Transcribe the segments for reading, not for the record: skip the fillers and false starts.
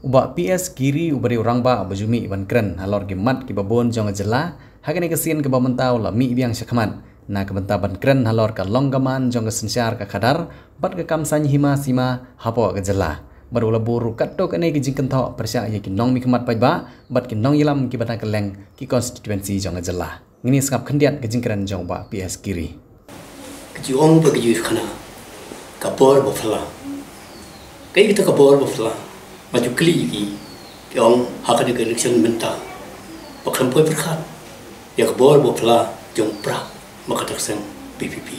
Ubak PS kiri ubari orang ba bajumi iban keren halor gemat ki babon jong jela hagani kesin ke bamentau la mi biang syakman na ke ban keren halor ka longgaman jong sensyar ka kadar bat ke kamsan hima sima hapo ke jela baru labur katto kene ki jingken tho persya ye ki nong mi kemat ba bat ki nong yilam ki bata keleng ki konstituensi jong jela ngini skap khendiat ke jingkren jong ba PS kiri Kejuang bagi khana kapor bofla kai kita kapor bofla maju keli ki yang hak ada election mentah pakam poi berkat ya kapor bofla jong pra maka tersen PPP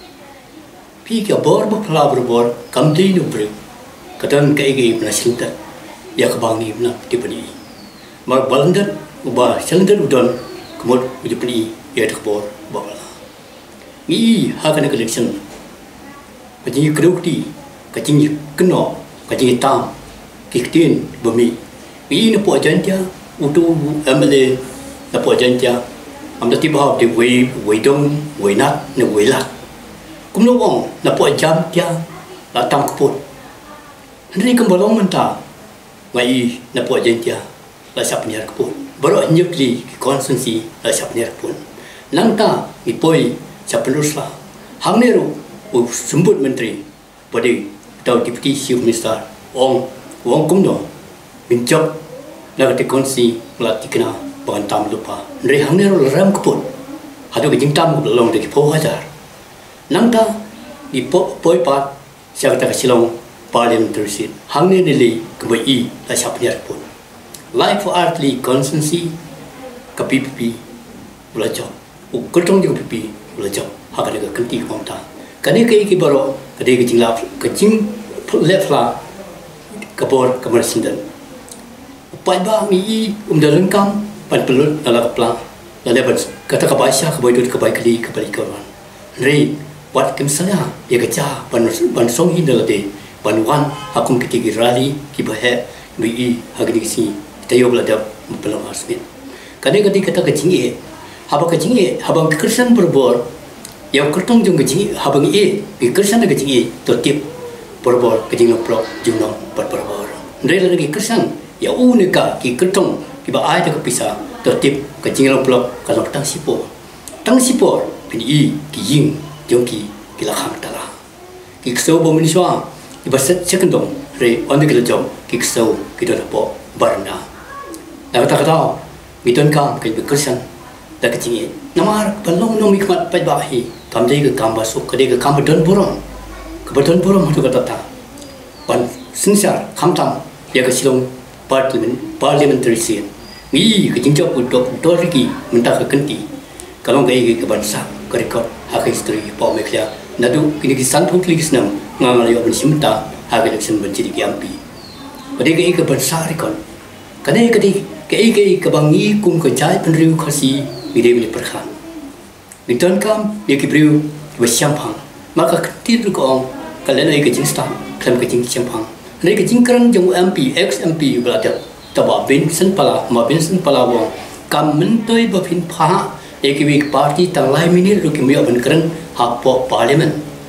pi ki kapor bofla berbor kamti nu bre kadan kai gi nasinta ya kabangi na tipani mar balandat uba salandat udon kemud ujupni ya kapor bofla ni hak ada election kajing kedukti kajing keno kajing tam kiktin bumi ini po janja utu amale na po janja amda tiba de we dong we nat ne we la kum no wong na po jam tia la tam kuput ni kum bolong menta ngai na po janja la sap niar kuput baru nyukli konsensi la sap niar kuput nangta ni poi sap lusla hangneru sembut menteri pada tau deputy chief minister Wong kumno minjok nak konsi lat dikena bantam lupa nri hangner ram kuput hadu ke jingtam long de po hajar nangta di poi pat sia kata silong parliamentary seat hangner dili kemai la sapnya pun life for artly consensi ke PPP belajar ukotong jeung PPP belajar hakane ke kenti konta kane ke iki baro kade ke jinglap ke jing lefla kapor kamar sindan upai ba mi dalam kam pan pelut ala kapla la lebat kata kabaisha kabai dut kabai kali kabali kawan rei wat kim sana ya kaca ban song hin dalade ban wan akum kitigi rali ki bahe mi hagni si tayo blada pelam asmin kade kata kecing haba kecing habang kersan berbor yang kertong jung kecing habang kersan kecing tertib berbor kecing noplok jungnom berbor Nrela lagi kesan ya unika ki kertong ki ba ai tak pisah tertib kecing noplok kalau tang sipor pini ki ying jong ki lahang tala ki ksau bo miniswa ki baset sekendong re onde ki lejom ki ksau ki do po barna na kata miton kam ki kesan da kecing namar balong no mikmat pai ba hi kamdei ke kamba su kade ke kamba don burong kebetulan burong tu kata ta ban sinsar kamtam ya ke silong parliamentary seat ni ke jinjau untuk doriki mentah ke kenti kalau ke bangsa ke rekod hak history pau mekya nadu kini ki santu klikis nam ngamal yo ben simta hak election menjadi kiampi pada ke bangsa rekod kane ke bangi kum ke jai penriu khasi bide bide perkhan biton kam ya ki priu ke syampang maka ketir ko kalian ke jinstan klaim ke jing syampang Mereka jingkran jong MP, ex-MP berada taba Vincent Pala wong kam mentoi bapin pha ekibik parti tang lai minit lu kimia benkran hapo parlimen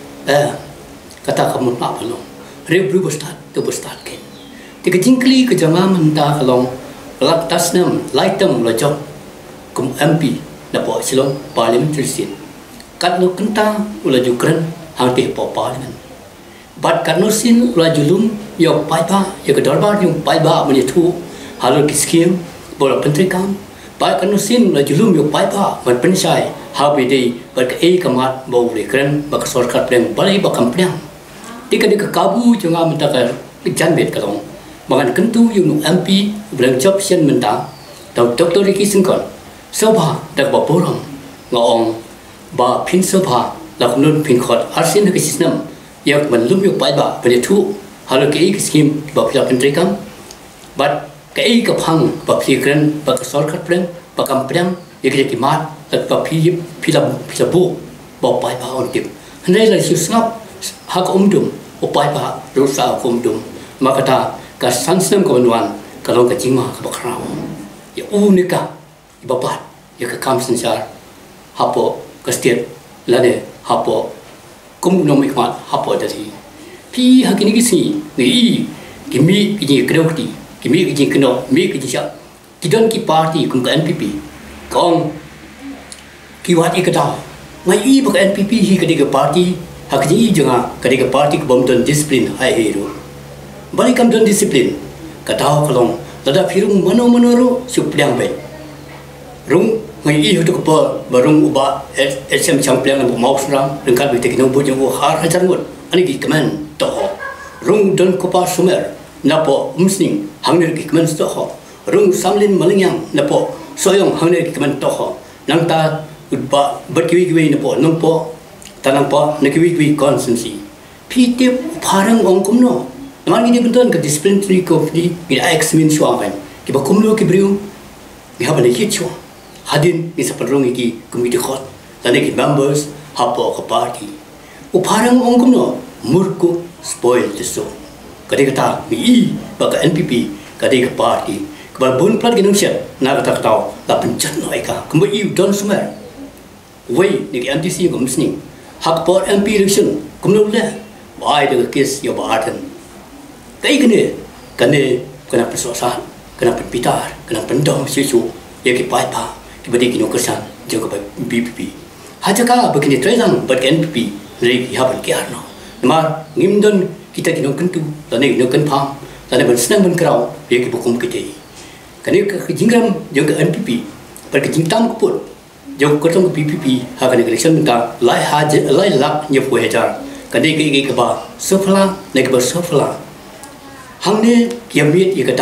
kata kamu apa lo rebru bestat ke tiga jingkli ke jama mentah kalong lak tasnam laitam lojok kum MP dapo silong parlimen trisin kat lu kenta ula jukran hang te po parlimen bat kanusin ula julum yo paiba yo kedorbar yung paiba menyetu halur kiskim bola pentri kam bat kanusin ula julum yo paiba man pensai habide bat ke kamat bau lekren bak sorkat pleng balai bakam pleng tika de kabu jonga mentakar janbet kalong mangan kentu yung MP beleng job sian menta tau doktor iki singkon soba dak ba borong ngaong ba pin soba laknun pin khot arsin ke sistem yang menlum yung paiba penyetu halu ke skim ba pila pentrikam bat ke kapang ba plikren ba sorkat pleng ba kamprang ye ke mat lat ba pila bu ba paiba on tip hendai la siu snap hak umdum o paiba rusa umdum makata ka sansem ko nuan kalau ke jingma ka bakrao ya unika ibabat ya ke kam sensar hapo kastir lane hapo kum no mikmat hapo dari pi hakini kisi ni kimi ini kreukti kimi ki kino mi ki sha kidon ki party kum ka NPP kong ki wat ikata ngai I ba NPP hi ka diga party hak ji janga ka diga party ka bom don discipline hai hero balik kam don discipline ka taw kalong lada phirung mano ro suplyang be rung ngai I hu to ko barung uba SM champion bu mau sram dengkat bi tekino bu jong har hajar ngut ani ki kaman to rung don ko pa sumer napo umsning hangner ki kaman to ho rung samlin malingyang napo soyong hangner ki kaman to ho nang ta ba berkiwi-kiwi napo nongpo tanampo nakiwi-kiwi constancy piti parang ongkum no naman gini benton ke disciplinary committee gini ex-min suakan ki ba kumlo ki briu ni haba ne hitcho hadin ni sa padrong iki committee khot lane ki members hapo ka party o parang ongkum no murko spoil tiso kadi kata ni ba ka NPP kadi ka party ka bun plat ginung shet na kata kata la pencet no eka kumba I don sumer Wei ni NTC ko musni hak por MP election kumno le bai de kes yo baatan kai kane kana persoalan kana pitar kana pendong sisu ye ki pai pa ki badi ki no kersan jo ko BPP haja ka begini trailang bat NPP re ki haban ki arno mar ngimdon kita ki no kentu tane no kan pham tane ban snang ban krau ye ki bukum ki dei kane ka jingram jo ka NPP par ki jingtam ko put jauh ketemu PPP hakan election minta lai lak nyepu hajar kadi ke ba sofla nek ba sofla hangne kiamit ye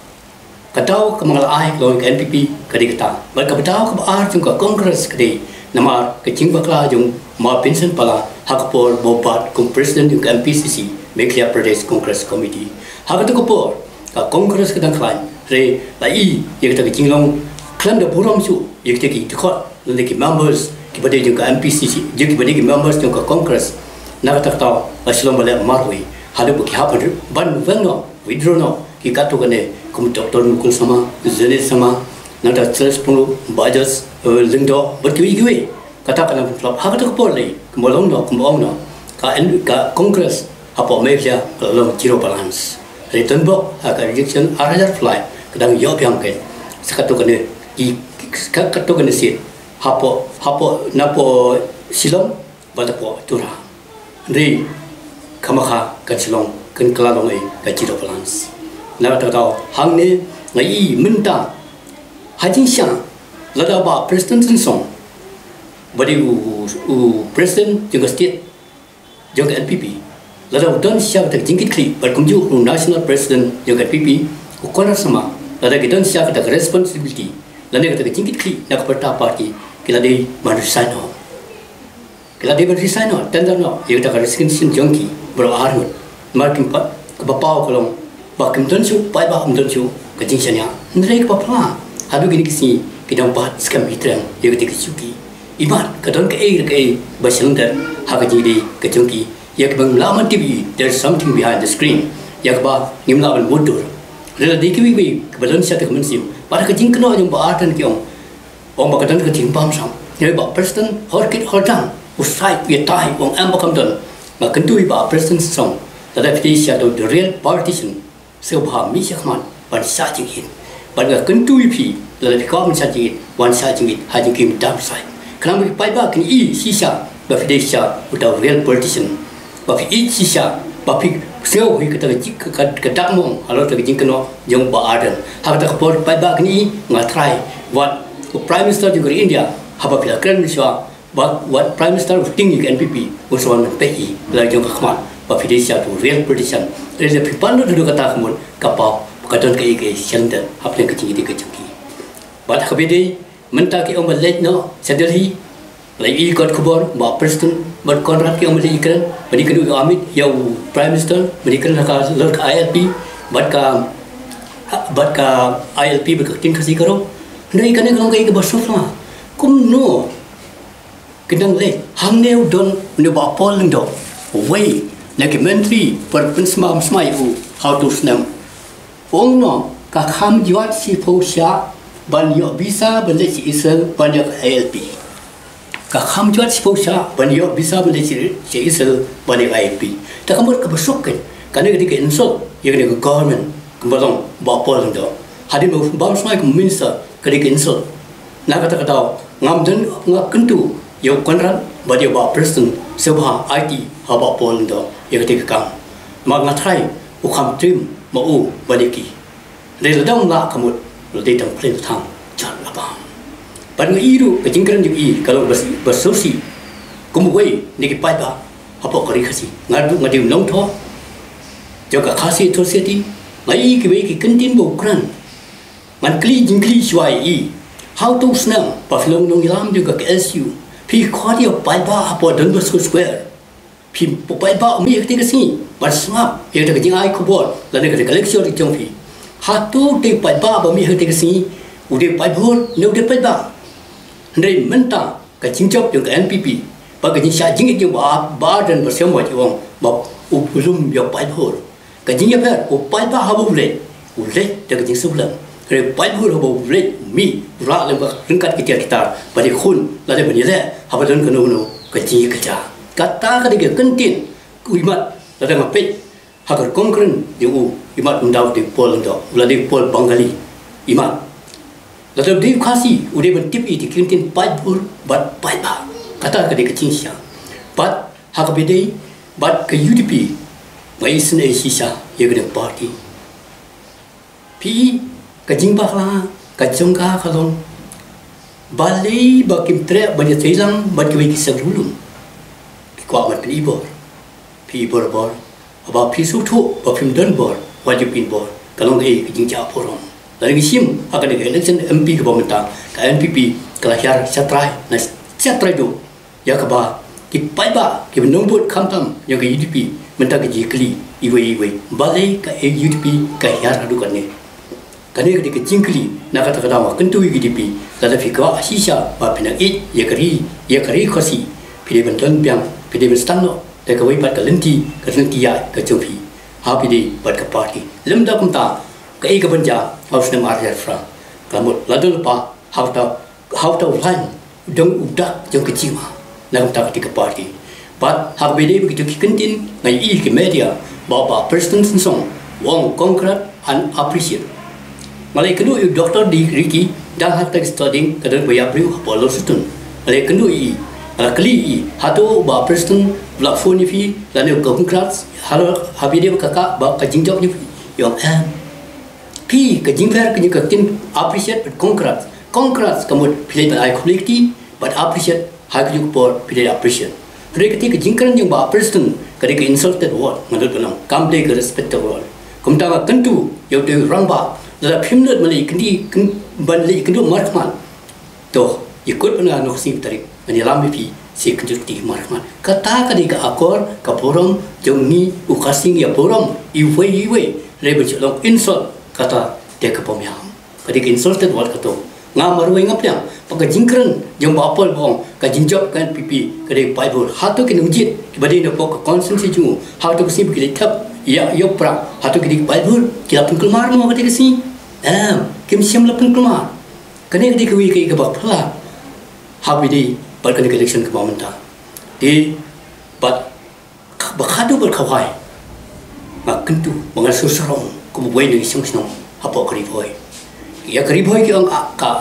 katau kemangal ai lo ke NPP kadi kata ba katau ke ar jung ka congress kadi namar ke jing bakla jung ma pension pala hak por bobat kum president jung MPCC Meghalaya Pradesh Congress Committee hak to ko por ka congress kedang klan re lai ye kata ke jinglong klan da buram su ye kata ki khot le ki members ki bade jung ka MPCC je ki bade ki members jung ka congress na ta ta aslom bale marwi halu ki ha ban no withdraw no ki ka to kane kum doctor mukul sama zene sama na ta stress pulu bajas lingdo ber ki kata kana flop ha ta ko le kumolong no ka congress apo Meghalaya long zero balance return bo ha ka rejection arajar fly kadang yo pyang ke sakato kane ki ka to kane sit hapo napo silong batapo tura ri kamaka kan silong kan kalalong ai ka zero balance na ta tao hangne ngai minta hajin xiang lada ba president song badi u president jeung state jeung NPP lada don xiang ta jingkit kli bar kumju national president jeung NPP ko kolar sama lada gidan xiang ta responsibility lada ta jingkit kli nak parta party kila di resign no tender no ye ta resignation jongki bro arut marking pat ke bapau kolong bakim don su pai ba don su ke jinsanya ndrei ke papa hadu gini kisi kidang pat skam hitrang ye ke suki ibat ke don ke basang dar ha ke jidi ke jongki ye ke bang lama TV there's something behind the screen ye ke ba ngimla ban mudur rela dikwi ke balon sa te kemensiu pada ke jingkno jong ba atan kiong ông bà cái cái tiếng bom xong nhớ bảo president hỏi kít hỏi rằng usai việt tai ông em bảo cầm đần mà cần tôi bảo president xong là đại phi sẽ được the real politician siêu bà mỹ sẽ không bạn sai chính hiện bạn là cần tôi phi là đại có mình sai chính one sai chính hai chính kim đam sai khi nào mình bay ba cái ý si sa là phi sẽ được real politician và phi ý si sa và phi siêu huy cái đặc mong alo cái chính cái nó giống bà Aden hai cái cái bay ba cái ý ngã try what Prime Minister juga India, haba pila keren miswa, what Prime Minister tinggi ke NPP, usahawan PI, lagi juga kemat, Fidesia tu real politician. Dari people tu duduk kata kemun, kapau, kadang ke ike sender, apa yang kecil itu kecil. Bad kabedi, mentah ke orang lek no, sedari, lagi ikut kubur, bawa presiden, berkontrak ke orang lek ikan, berikan dulu Amit, ya Prime Minister, berikan laka ILP, bad ka ILP berketin kasih karo. Dari kan kalau kayak bersofla, kum no, kedang lek, hangneu don ne bapol ndo, way, nak menteri perpensmam smayu, how to snam. Ong no, kakam juat si posya, banyak bisa beli si isel banyak ILP. Kakam juat si posya, banyak bisa beli si isel banyak ILP. Tak kamu kebesokan, karena ketika insult, yang ketika government, kembali bapol itu hadir bawa semua minister kedik insult nak kata ngamden ngak kentu yo konran badi ba presiden sebha IT haba pol itu ya kedik kam mak ngatrai ukam tim mau baliki dari ledang ngak kamut lebih tang plan tang jan apa pada iru kejingkran juga kalau bersosial kemudian niki pada apa kari kasih ngadu nong tho jaga kasih tho seti ngai ki kentin bukan man kli jingkli swai how to snang paflong nong ilam juga ke SU pi khodi pada apa dan square pi pada mi ekti kasi bersama yang ada jing ai kubor dan ada collection di jong pi hatu te pada ba mi ekti kasi udah pada ne udah pada ndai mentang ka jingjop yung ka NPP pag jing sha jing yung ba dan bersama yung ba ubulum yung pai hol ka jing ya pai ba habu le de jing sulam re pai hol habu le mi ra le ba ringkat kita pada khun la de bani le habu dan ka no ka jing ka ja kata ka de kentin uimat la de ngapet hakar konkren yung imat undau de pol ndo la de pol bangali imat lalu dia kasih, udah bentip itu kintin paypul, bat paypa, kata kedai kecil siang, bat hak bedai, bat ke UDP, mai sene sisa, ya kedai parti, pi kajingba lah, kajongka kalong, balai bakim trek banyak hilang, bat kewiki sebelum, kau amat pi bor, apa pi sutu, bapim dan bor, wajib pin bor, kalau kajing japurong. Dari sim akan ada election MP ke pemerintah ke NPP kelahir setrai nas setrai do ya ke ba ki pai ba ki nombor kamtam yang ke UDP mentah ke jikli iwe balai ke UDP ke yar adu kan ni ke jingkli nak kata kata kentu UDP lada fikwa sisa ba pinang ya kari khosi pide benton piang pide bestano te ke wipat ke lenti ya ke jompi ha pide bat ke parti lemda kumta ke banja harus nama arya fra kamu lalu lupa how to run dong udah jauh kecil mah nak tak ketika parti but hak beda begitu kentin ngai ke media bawa presiden song wong konkret and appreciate malai kedua doktor di Ricky dan hak studying kadang bayar beri apa lo sutun malai kedua kali hatu bawa presiden platform ni lalu konkret hal habide kakak bawa kajingjok ni yang pi ke jingfer ke tin appreciate but concrete kamu pilih pada quality but appreciate hak juga por pilih appreciate mereka ke jingkran yang ba presiden ke insulted word menurut kenang kamble ke respect word kumta tentu yang de rangba dalam pimnot mali kendi banli kendu markman to ikut pernah noksi tarik menilami pi si kenjuti markman kata ke akor ke forum jongi ukasing ya forum iwe rebe long insult kata dia ke pemiam ketika insulted word kata ngamaru ingap yang pakai jingkran yang bapol bong ka jinjop kan pipi kedai paibul hatu ke nujit badi no pok konsensi jungu hatu ke sib kedai tap ya yo pra hatu kedai paibul kila pun kelmar no ketika si kim siam la pun kelmar kene kedai ke ke bak phala habidi bar kene election ke mamanta di bat bakhadu berkawai mak kentu mangal susarong kemudian dari sung apa keriboi ya keriboi ki ang ka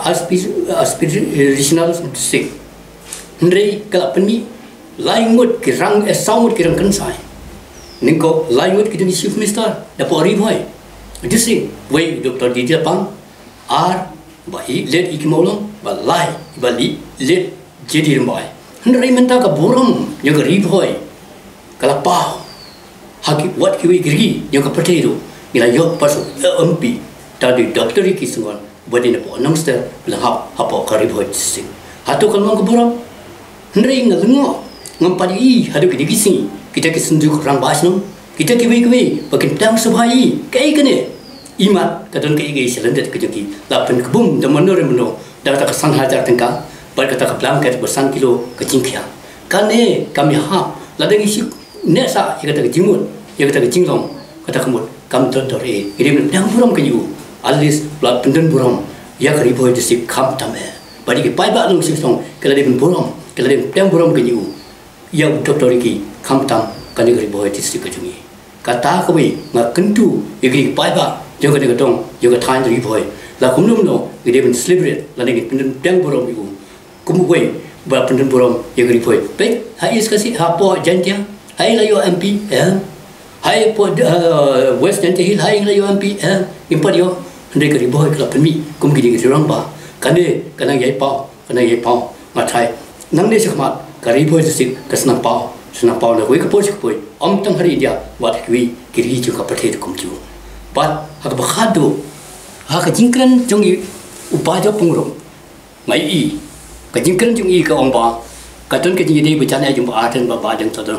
aspirational district ndrei kala penmi laingut ki rang saumut ki rang kansai ningko laingut ki demi chief minister dapo riboi district wei dr Didier Pang ar bai let ikimolong balai bali let jadi rembai ndrei menta ka borom yang riboi kala pau hakik wat ki wi giri yang ka pertero ila yo pasu MP tadi doktor iki sungon bodi na po anongster lahap hapo karib hoj sing hatu kalmang kuburam ndring ngalungo ngampadi hadu ki digisi kita ki sunduk rang basno kita ki wi bakin tang subhai kai kene imat kadon kai gai selendet kejoki lapen kebum da menor meno da ta kesan hajar tengka bar kata ka blanket bersan kilo kecingkia kane kami ha ladang isi nesa kata ke jimut kata ke jinglong kata kemut kam tontori ini yang buram kayu alis plat pendan buram ya kariboy disip kam tame badi ki paiba nung sing kala de buram kala de yang buram kayu ya doktori ki kam tam kani kariboy disip kajungi kata kami ngak kentu igri paiba jong ka dong yo ka thain ri boy la kum num no ge de ben celebrate la ne pen dang borom yu kum we ba pen borom yo ri boy pe ha is ka si ha po jantia hai la yo MP hai po West Jantia Hill hai la yo MP import yo ndai ka ri boy ka pen mi kum gi de rang ba ka ne ka na yai pao ma thai nang ne sak ma ka ri boy si ka snang pao na we ka po si boy om tang hari dia wat wi ki ri chu ka pathe kum chu bat ha ka khadu ha ka jingkran jong i upa jo pungrom mai i ka jingkran jong i ka ong ba ka ton ka ji dei bu chan ai jong ba ten ba dang ta do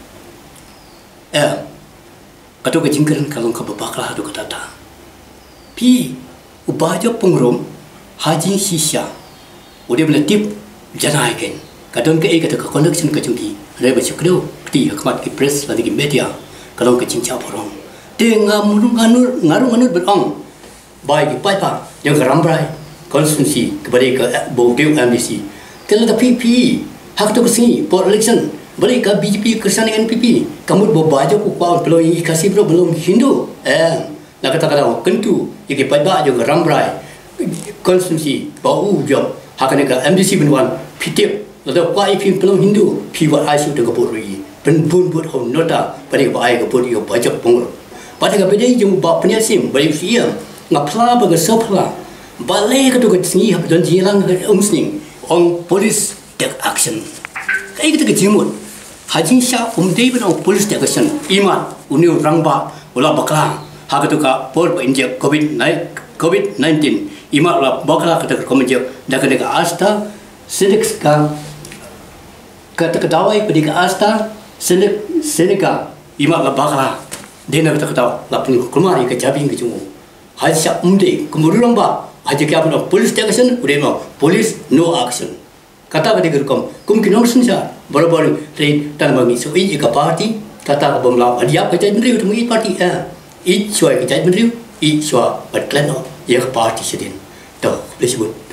ka to ka jingkran ka long ka ba kla do ka ta pi upa jo pungrom ha jing si sha u de bla tip janai ken ka ton ka e ka ka connection ka jong ki re ba chu kdo ti ka mat ki press la di media ka long ka jing cha porong te ngaru berong bai ki pai pa yang rambai constituency kepada ke Bogdeu MDC kalau ada PP hak tu kesini for election balik ke BJP kerana NPP kamu bawa baju kukuan belum kasih belum Hindu nak kata kentu yang pai pa yang rambai constituency bau job hak ni ke MDC benwan pitip lalu kuai pin belum Hindu pi buat isu dengan polri penbun buat hon nota pada bai ke polri baju pengurus pada ke beda jom bab penyasim balik siam ngapla baga sopla balai ke tu ke sini hab don jilang ke umsning on police take action kai kita ke jimut hajin sha dei ben on police take action iman uni rangba ula bakla ha ke tu ka por injek covid 19 iman ula bakla ke tu komenjek dak ke asta sedik ka kata kedawai pada asta senika iman ula bakla dena kata kata lapun kumari ke jabing ke jumu haja umde kumurung ba haja kya pun police action udah no police no action kata pada gerkom kum kinong senja baru-baru re tan bangi so i ka party kata ka bomla dia ka jai mendri tu i party i choi ka jai mendri i chwa bat klan no ya ka party sedin to please